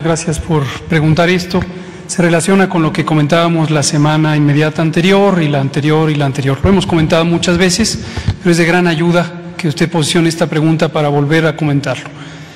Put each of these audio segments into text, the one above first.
Gracias por preguntar esto. Se relaciona con lo que comentábamos la semana inmediata anterior y la anterior y la anterior. Lo hemos comentado muchas veces, pero es de gran ayuda que usted posicione esta pregunta para volver a comentarlo.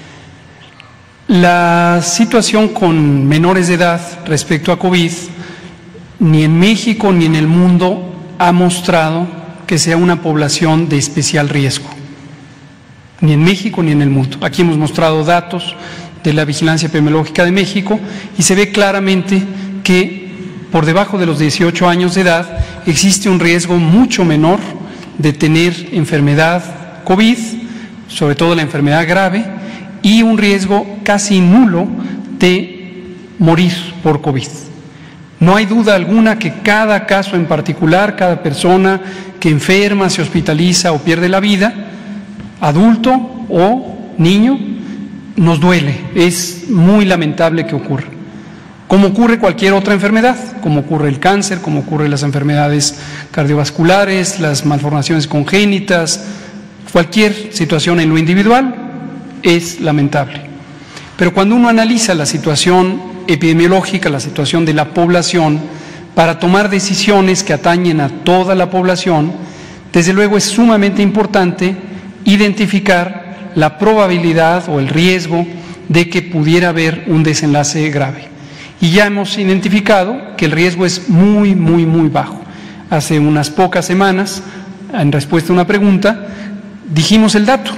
La situación con menores de edad respecto a COVID, ni en México ni en el mundo ha mostrado que sea una población de especial riesgo. Ni en México ni en el mundo. Aquí hemos mostrado datos de la Vigilancia Epidemiológica de México y se ve claramente que por debajo de los 18 años de edad existe un riesgo mucho menor de tener enfermedad COVID, sobre todo la enfermedad grave, y un riesgo casi nulo de morir por COVID. No hay duda alguna que cada caso en particular, cada persona que enferma, se hospitaliza o pierde la vida, adulto o niño, nos duele, es muy lamentable que ocurra. Como ocurre cualquier otra enfermedad, como ocurre el cáncer, como ocurren las enfermedades cardiovasculares, las malformaciones congénitas, cualquier situación en lo individual es lamentable. Pero cuando uno analiza la situación epidemiológica, la situación de la población, para tomar decisiones que atañen a toda la población, desde luego es sumamente importante identificar la probabilidad o el riesgo de que pudiera haber un desenlace grave. Y ya hemos identificado que el riesgo es muy bajo. Hace unas pocas semanas, en respuesta a una pregunta, dijimos el dato,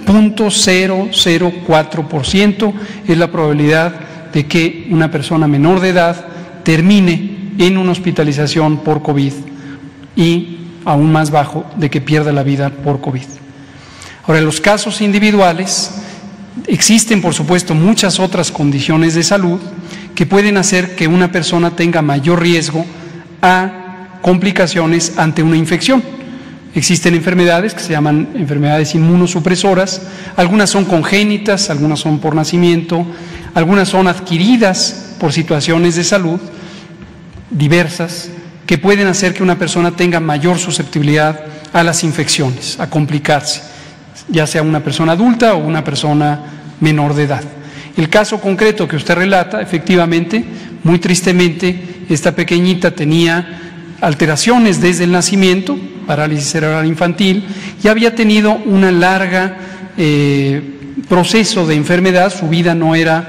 0.004% es la probabilidad de que una persona menor de edad termine en una hospitalización por COVID y aún más bajo de que pierda la vida por COVID. Ahora, en los casos individuales existen, por supuesto, muchas otras condiciones de salud que pueden hacer que una persona tenga mayor riesgo a complicaciones ante una infección. Existen enfermedades que se llaman enfermedades inmunosupresoras, algunas son congénitas, algunas son por nacimiento, algunas son adquiridas por situaciones de salud diversas que pueden hacer que una persona tenga mayor susceptibilidad a las infecciones, a complicarse, ya sea una persona adulta o una persona menor de edad. El caso concreto que usted relata, efectivamente, muy tristemente, esta pequeñita tenía alteraciones desde el nacimiento, parálisis cerebral infantil, y había tenido una larga proceso de enfermedad. Su vida no era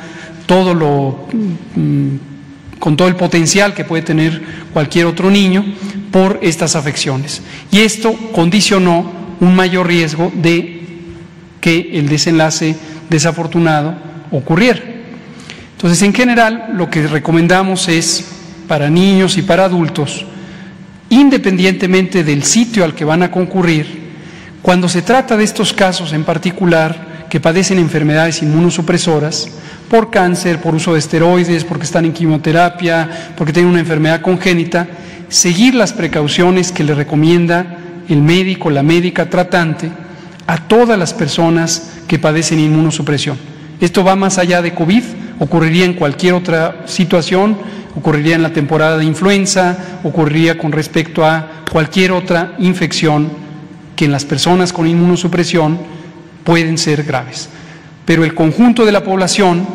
con todo el potencial que puede tener cualquier otro niño por estas afecciones. Y esto condicionó un mayor riesgo de que el desenlace desafortunado ocurriera. Entonces, en general, lo que recomendamos es, para niños y para adultos, independientemente del sitio al que van a concurrir, cuando se trata de estos casos en particular que padecen enfermedades inmunosupresoras, por cáncer, por uso de esteroides, porque están en quimioterapia, porque tienen una enfermedad congénita, seguir las precauciones que le recomienda el médico, la médica tratante, a todas las personas que padecen inmunosupresión. Esto va más allá de COVID, ocurriría en cualquier otra situación, ocurriría en la temporada de influenza, ocurriría con respecto a cualquier otra infección que en las personas con inmunosupresión pueden ser graves. Pero el conjunto de la población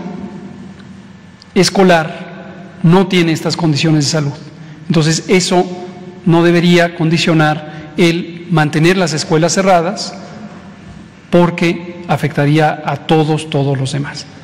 escolar no tiene estas condiciones de salud. Entonces, eso no debería condicionar el mantener las escuelas cerradas, porque afectaría a todos los demás.